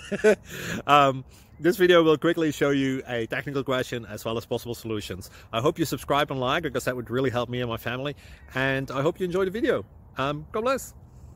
This video will quickly show you a technical question as well as possible solutions. I hope you subscribe and like, because that would really help me and my family. And I hope you enjoy the video. God bless.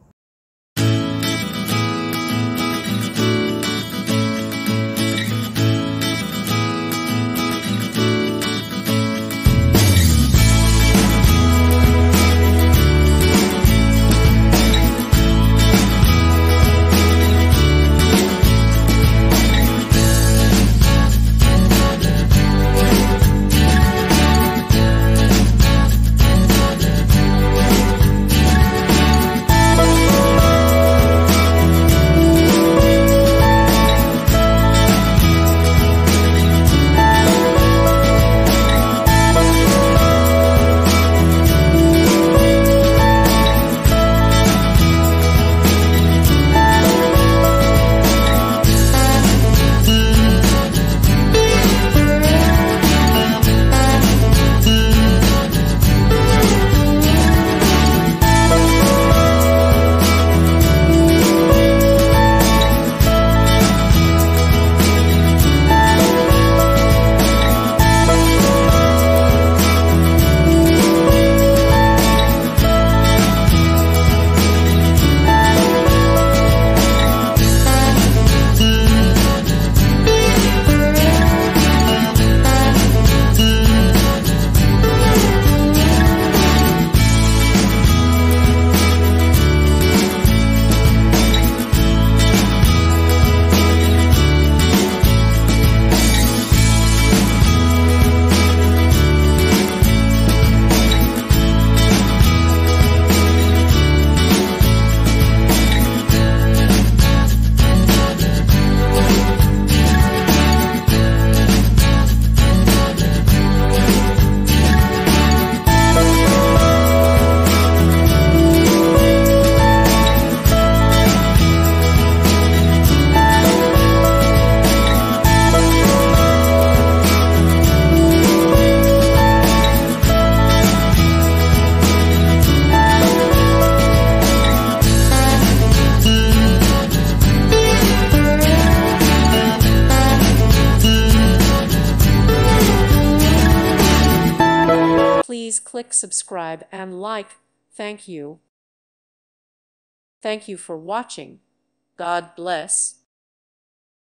Please click subscribe and like. Thank you. Thank you for watching. God bless.